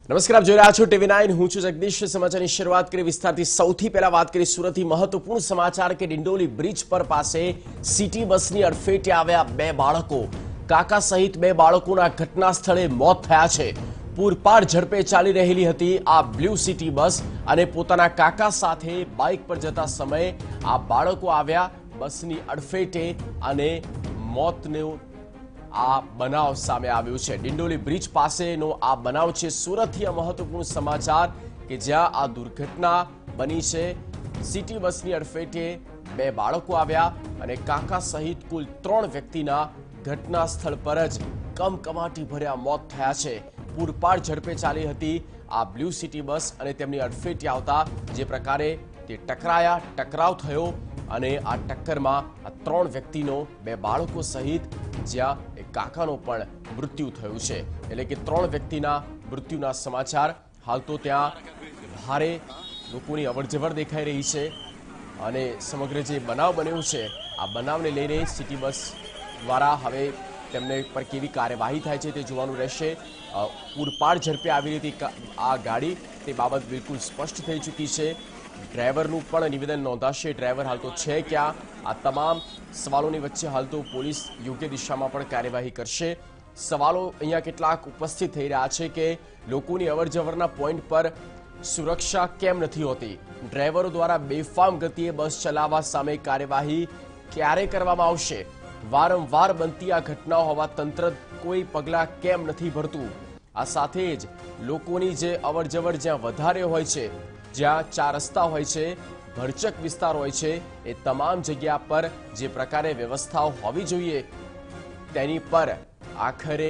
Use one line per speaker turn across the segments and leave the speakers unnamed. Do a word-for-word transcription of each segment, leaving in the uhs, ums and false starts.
નમસ્કાર, આપ જોઈ રહ્યા છો ટીવી નાઇન। હું છું જગદીશ। સમાચારની શરૂઆત કરી વિસ્તારથી। સૌથી પહેલા વાત કરી સુરતથી મહત્વપૂર્ણ સમાચાર કે ડિંડોલી બ્રિજ પર પાસે સિટી બસની અડફેટે આવ્યા બે બાળકો, કાકા સહિત બે બાળકોના ઘટના સ્થળે મોત થયા છે। પૂરપાટ ઝડપે ચાલી રહેલી હતી આ બ્લુ સિટી બસ અને પોતાના કાકા સાથે બાઇક પર જતા સમયે આ બાળકો આવ્યા બસની અડફેટે અને મોતનું આ બનાવ સામે આવ્યો છે। ડિંડોલી બ્રિજ પાસેનો આ બનાવ છે। સુરતથી આ મહત્વપૂર્ણ સમાચાર કે જ્યાં આ દુર્ઘટના બની છે। સિટી બસની અડફેટે બે બાળકો આવ્યા અને કાકા સહિત કુલ ત્રણ વ્યક્તિના ઘટના સ્થળ પર જ કમકમાટી ભર્યા મોત થયા છે। પૂરપાટ ઝડપે ચાલી હતી આ બ્લુ સિટી બસ અને તેમની અડફેટે આવતા જે પ્રકારે તે ટકરાયા, ટકરાવ થયો અને આ ટક્કરમાં આ ત્રણ વ્યક્તિનો બે બાળકો સહિત જ્યાં એક કાકાનો પણ મૃત્યુ થયું છે। એટલે કે ત્રણ વ્યક્તિના મૃત્યુના સમાચાર। હાલ તો ત્યાં ભારે લોકોની અવરજવર દેખાઈ રહી છે અને સમગ્ર જે બનાવ બન્યો છે આ બનાવને લઈને સિટી બસ દ્વારા હવે તેમને પર કેવી કાર્યવાહી થાય છે તે જોવાનું રહેશે। પૂરપાટ ઝડપે આવી હતી આ ગાડી તે બાબત બિલકુલ સ્પષ્ટ થઈ ચૂકી છે। ડ્રાઈવરનું પણ નિવેદન નોંધાશે। ડ્રાઈવર હાલ તો છે ક્યાં, આ તમામ સવાલોની વચ્ચે હાલ તો પોલીસ યોગ્ય દિશામાં પણ કાર્યવાહી કરશે। સવાલો અહીંયા કેટલાક ઉપસ્થિત થઈ રહ્યા છે કે લોકોની અવરજવરના પોઈન્ટ પર સુરક્ષા કેમ નથી હોતી, ડ્રાઈવરો દ્વારા બેફામ ગતિએ બસ ચલાવવા સામે કાર્યવાહી ક્યારે કરવામાં આવશે, વારંવાર બનતી આ ઘટનાઓ હોવા તંત્ર કોઈ પગલાં કેમ નથી ભરતું। આ સાથે જ લોકોની જે અવરજવર જ્યાં વધારે હોય છે, જ્યાં ચાર રસ્તા હોય છે, ભરચક વિસ્તાર હોય છે, એ તમામ જગ્યા પર જે પ્રકારે વ્યવસ્થાઓ હોવી જોઈએ તેની પર આખરે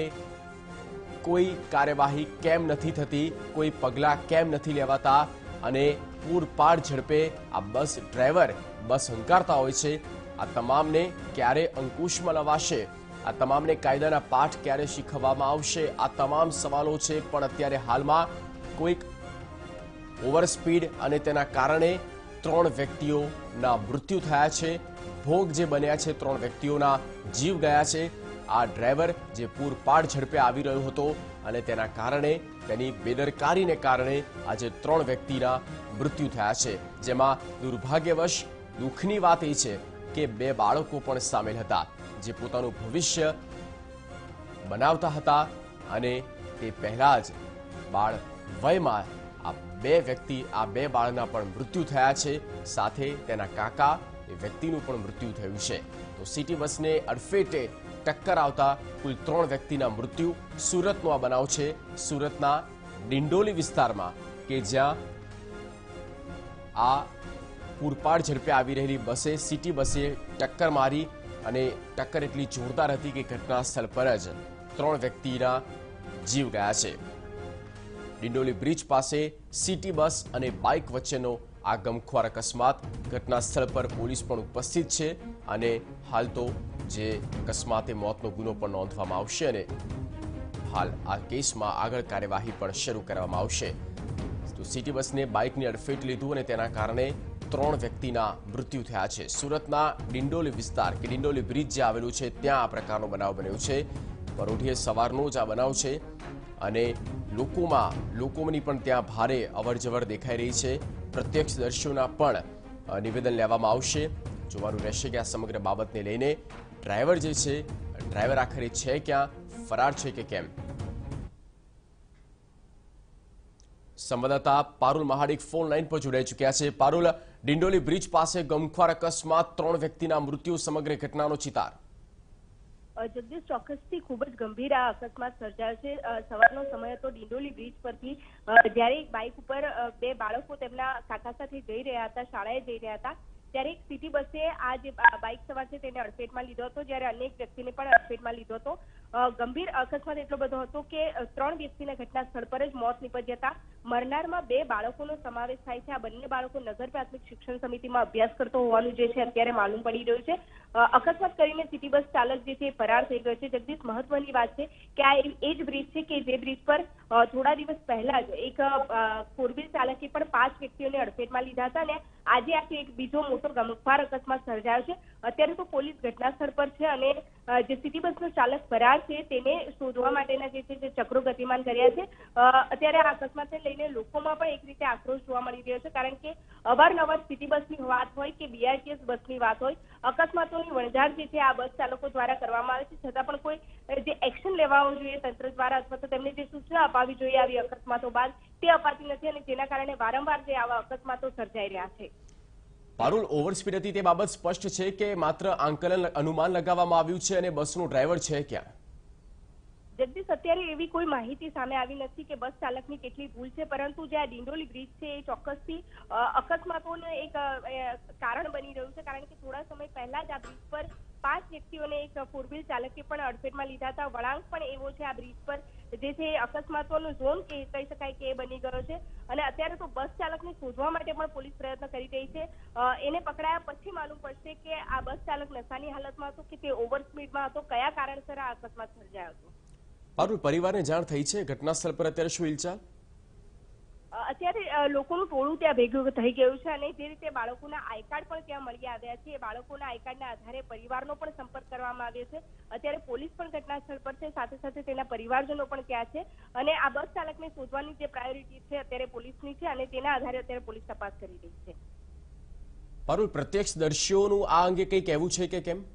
કોઈ કાર્યવાહી કેમ નથી થતી, કોઈ પગલાં કેમ નથી લેવાતા અને પૂરપાટ ઝડપે આ બસ ડ્રાઈવર બસ હંકારતા હોય છે। આ તમામને ક્યારે અંકુશમાં લવાશે, આ તમામને કાયદાના પાઠ ક્યારે શીખવવામાં આવશે, આ તમામ સવાલો છે। પણ અત્યારે હાલમાં કોઈક ઓવર સ્પીડ અને તેના કારણે ત્રણ વ્યક્તિઓના મૃત્યુ થયા છે। ભોગ જે બન્યા છે, ત્રણ વ્યક્તિઓના જીવ ગયા છે। આ ડ્રાઈવર જે પૂરપાટ ઝડપે આવી રહ્યો હતો અને તેના કારણે તેની બેદરકારીને કારણે આજે ત્રણ વ્યક્તિના મૃત્યુ થયા છે, જેમાં દુર્ભાગ્યવશ દુઃખની વાત એ છે કે બે બાળકો પણ સામેલ હતા જે પોતાનું ભવિષ્ય બનાવતા હતા અને તે પહેલા જ બાળ વયમાં આ બે વ્યક્તિ આ બે બાળના પણ મૃત્યુ થયા છે, સાથે તેના કાકા એ વ્યક્તિનું પણ મૃત્યુ થયું છે। તો સિટી બસને અડફેટે ટક્કર આવતા કુલ ત્રણ વ્યક્તિના મૃત્યુ। સુરતનો આ બનાવ છે, સુરતના ડિંડોલી વિસ્તારમાં કે જ્યાં આ પૂરપાટ ઝડપે આવી રહેલી બસે સિટી બસે ટક્કર મારી અને ટક્કર એટલી જોરદાર હતી કે ઘટના સ્થળ પર જ ત્રણ વ્યક્તિના જીવ ગયા છે। ડિંડોલી બ્રિજ પાસે સિટી બસ અને બાઇક વચ્ચેનો આ ગમખ્વાર અકસ્માત, ઘટના સ્થળ પર પોલીસ પણ ઉપસ્થિત છે અને હાલ તો જે અકસ્માતે મોતનો ગુનો પણ નોંધવામાં આવશે અને હાલ આ કેસમાં આગળ કાર્યવાહી પણ શરૂ કરવામાં આવશે। તો સિટી બસને બાઇકની અડફેટ લીધું અને તેના કારણે ત્રણ વ્યક્તિના મૃત્યુ થયા છે। સુરતના ડિંડોલી વિસ્તાર કે ડિંડોલી બ્રિજ જે આવેલું છે ત્યાં આ પ્રકારનો બનાવ બન્યો છે। પરોઢિયે સવારનો જ આ બનાવ છે અને લોકોમાં લોકોની પણ ત્યાં ભારે અવરજવર દેખાઈ રહી છે। પ્રત્યક્ષદર્શીઓના પણ નિવેદન લેવામાં આવશે। જોવાનું રહેશે કે આ સમગ્ર બાબતને લઈને ડ્રાઈવર જે છે, ડ્રાઈવર આખરે છે ક્યાં, ફરાર છે કે કેમ। સંવાદદાતા પારુલ મહાડિક ફોન લાઈન પર જોડાઈ ચૂક્યા છે। પારુલ, ડિંડોલી બ્રિજ પાસે ગમખ્વાર અકસ્માત, ત્રણ વ્યક્તિના મૃત્યુ, સમગ્ર ઘટનાનો ચિતાર।
જગદીશ, ચોક્કસથી ખૂબ જ ગંભીર આ અકસ્માત સર્જાયો છે। સવારનો સમય હતો ડિંડોલી બ્રિજ પરથી, જ્યારે એક બાઇક ઉપર બે બાળકો તેમના કાકા સાથે જઈ રહ્યા હતા, શાળાએ જઈ રહ્યા હતા, ત્યારે એક સિટી બસે આ જે બાઇક સવાર છે તેને અડફેટમાં લીધો હતો, જ્યારે અન્ય એક વ્યક્તિને પણ અડફેટમાં લીધો હતો। ગંભીર અકસ્માત એટલો બધો હતો કે ત્રણ વ્યક્તિના ઘટના સ્થળ પર જ મોત નીપજ્યા હતા। મરનારમાં બે બાળકોનો સમાવેશ થાય છે। આ બંને બાળકો નગર પ્રાથમિક શિક્ષણ સમિતિમાં અભ્યાસ કરતો હોવાનું જે છે અત્યારે માલુમ પડી રહ્યું છે। અકસ્માત કરીને સિટી બસ ચાલક જે છે ફરાર થઈ ગયો છે। જગદીશ, મહત્વની વાત છે કે આ એ જ બ્રિજ છે કે જે બ્રિજ પર થોડા દિવસ પહેલા જ એક ફોર વ્હીલ ચાલકે પણ પાંચ વ્યક્તિઓને અડફેટમાં લીધા હતા અને આજે આખી એક બીજો મોટો ગમખ્વાર અકસ્માત સર્જાયો છે। અત્યારે તો પોલીસ ઘટના સ્થળ પર છે અને જે સિટી બસનો ચાલક ફરાર છે તેને શોધવા માટેના જે છે તે ચક્રો ગતિમાન કર્યા છે। અત્યારે આ અકસ્માતને લઈને લોકોમાં પણ એક રીતે આક્રોશ જોવા મળી રહ્યો છે, કારણ કે અવારનવાર સિટી બસની વાત હોય કે બીઆરટીએસ બસની વાત હોય, અકસ્માતોની વણઝાર જે છે આ બસ ચાલકો દ્વારા કરવામાં આવે છે, છતાં પણ કોઈ જે એક્શન લેવાનું જોઈએ તંત્ર દ્વારા અથવા તો તેમને જે સૂચના અપાવી જોઈએ આવી અકસ્માતો બાદ તે અપાતી નથી, અને જેના કારણે વારંવાર જે આવા અકસ્માતો સર્જાઈ રહ્યા છે।
પારુલ, ઓવર સ્પીડ હતી તે બાબત સ્પષ્ટ છે કે માત્ર આંકલન અનુમાન લગાવવામાં આવ્યું છે અને બસનો ડ્રાઈવર છે ક્યાં?
જગદીશ, અત્યારે એવી કોઈ માહિતી સામે આવી નથી કે બસ ચાલકની કેટલી ભૂલ છે, પરંતુ જે આ ડિંડોલી બ્રિજ છે એ ચોક્કસથી અકસ્માતોનું એક કારણ બની રહ્યું છે, કારણ કે થોડા સમય પહેલા જ આ બ્રિજ પર પાંચ વ્યક્તિઓને એક ફોર વ્હીલ ચાલકે પણ અડફેટમાં લીધા હતા। વળાંક પણ એવો છે આ બ્રિજ પર જે છે અકસ્માતોનો ઝોન કહી શકાય કે એ બની ગયો છે, અને અત્યારે તો બસ ચાલકને શોધવા માટે પણ પોલીસ પ્રયત્ન કરી રહી છે। એને પકડાયા પછી માલુમ પડશે કે આ બસ ચાલક નશાની હાલતમાં હતો કે તે ઓવર સ્પીડમાં હતો, કયા કારણસર આ અકસ્માત સર્જાયો હતો।
પારુલ, પરિવારને જાણ થઈ છે? ઘટના સ્થળ પર અત્યારે શું હિલચાલ?
અત્યારે લોકોનું ટોળું ત્યાં ભેગું થઈ ગયું છે, અને જે રીતે બાળકોના આઈ કાર્ડ પણ ત્યાં મળી આવ્યા છે, એ બાળકોના આઈ કાર્ડના આધારે પરિવારનો પણ સંપર્ક કરવામાં આવ્યો છે। અત્યારે પોલીસ પણ ઘટના સ્થળ પર છે, સાથે સાથે તેના પરિવારજનો પણ ત્યાં છે, અને આ બસ ચાલકને શોધવાની જે પ્રાયોરિટી છે અત્યારે પોલીસની છે, અને તેના આધારે અત્યારે પોલીસ તપાસ કરી રહી છે।
પારુલ, પ્રત્યક્ષદર્શીઓનું આ અંગે કંઈ કહેવું છે કે કેમ?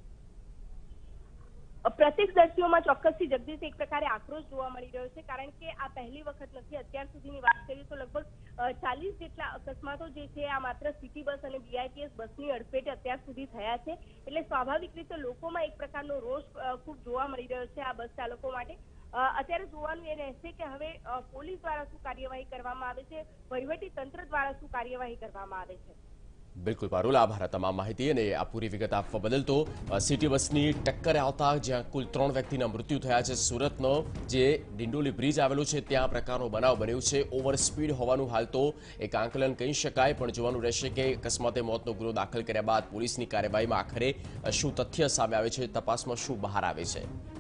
પ્રત્યક્ષદર્શીઓમાં ચોક્કસથી જગદીશ એક પ્રકારે આક્રોશ જોવા મળી રહ્યો છે, કારણ કે આ પહેલી વખત નથી। અત્યાર સુધીની વાત કરીએ તો લગભગ ચાલીસ જેટલા અકસ્માતો જે છે આ માત્ર સિટી બસ અને બીઆરટીએસ બસની અડફેટે અત્યાર સુધી થયા છે, એટલે સ્વાભાવિક રીતે લોકોમાં એક પ્રકારનો રોષ ખૂબ જોવા મળી રહ્યો છે આ બસ ચાલકો માટે। અત્યારે જોવાનું એ રહેશે કે હવે પોલીસ દ્વારા શું કાર્યવાહી કરવામાં આવે છે, વહીવટી તંત્ર દ્વારા શું કાર્યવાહી કરવામાં આવે છે।
બિલકુલ પારુલ, આભાર તમામ માહિતી અને આ પૂરી વિગત આપવા બદલ। તો સિટી બસની ટક્કરે આવતા જ્યાં કુલ ત્રણ વ્યક્તિના મૃત્યુ થયા છે, સુરતનો જે ડિંડોલી બ્રિજ આવેલો છે ત્યાં પ્રકારનો બનાવ બન્યો છે। ઓવર સ્પીડ હોવાનું હાલ તો એક આંકલન કહી શકાય, પણ જોવાનું રહેશે કે અકસ્માતે મોતનો ગુનો દાખલ કર્યા બાદ પોલીસની કાર્યવાહીમાં આખરે શું તથ્ય સામે આવે છે, તપાસમાં શું બહાર આવે છે।